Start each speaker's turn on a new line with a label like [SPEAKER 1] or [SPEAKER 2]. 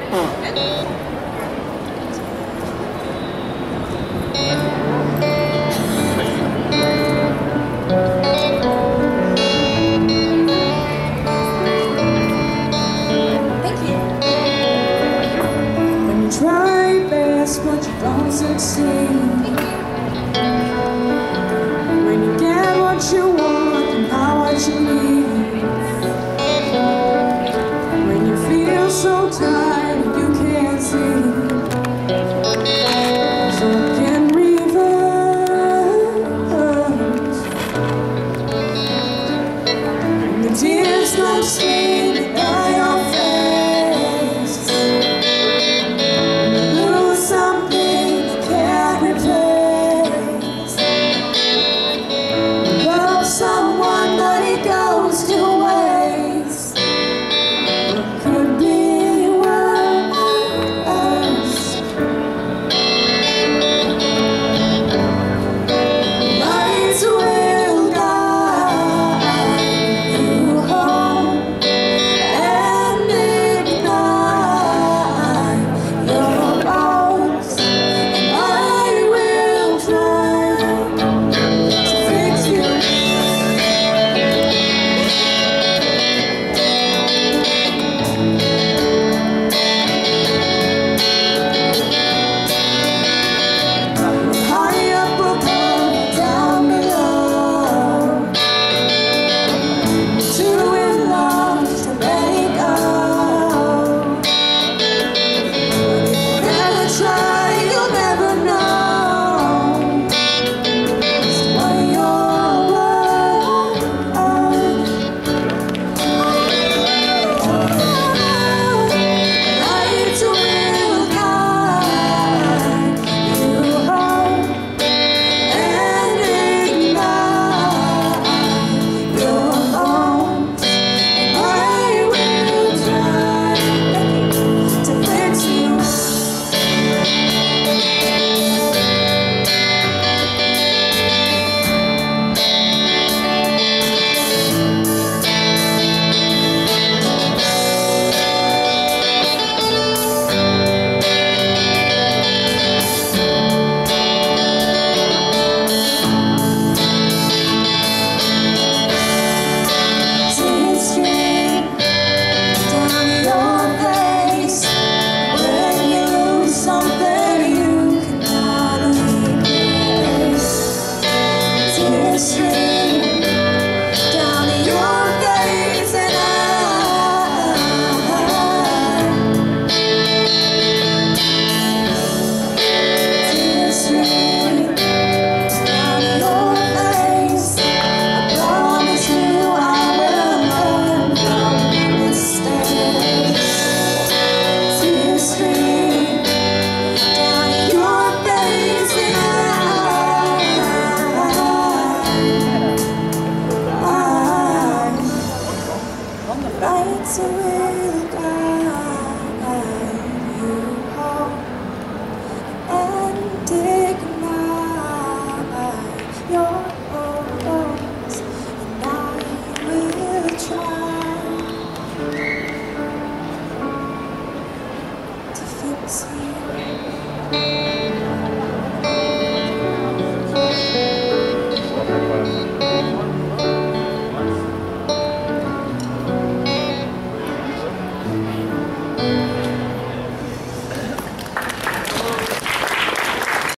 [SPEAKER 1] Try best, but you don't succeed. When you get what you want and not what you need. When you feel so tired and you can't see. So you can reverse. When the tears start streaming down your face. Someone, but it goes to waste. It could be worse. Lights will guide you home and ignite your bones, and I will try to fix you. Lights will guide you home and ignite your bones, and I will try to fix you.